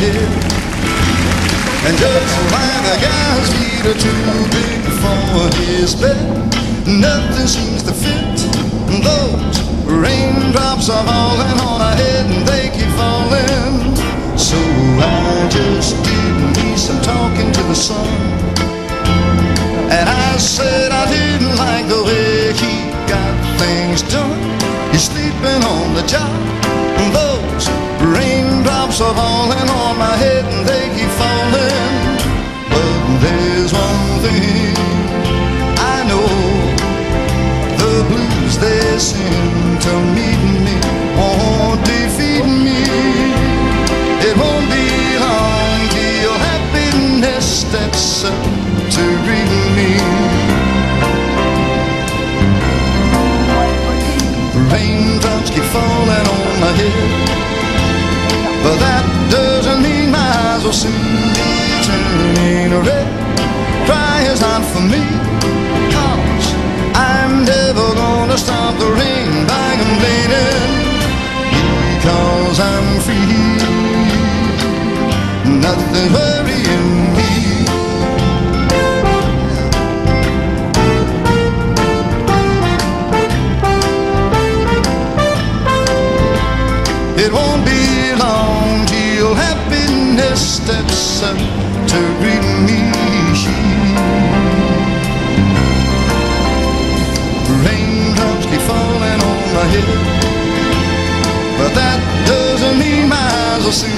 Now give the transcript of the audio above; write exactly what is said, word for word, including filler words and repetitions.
head. And just like the guy's feet are too big for his bed, nothing seems to fit. Those raindrops are falling on our head and they keep falling. So I just did me some talking to the sun, and I said I didn't like the way he got things done. He's sleeping on the job. Those raindrops are falling on my head and they keep falling. But there's one thing I know, the blues they sing to meet me won't defeat me. It won't be long till happiness steps up to greet me. Raindrops keep falling on my head, but that doesn't mean my eyes will soon be turning red. Cry is not for me, 'cause I'm never gonna stop the rain by complaining, because I'm free. Nothing worrying me. It won't be long till happiness steps up to greet me. Raindrops keep falling on my head, but that doesn't mean my eyes will soon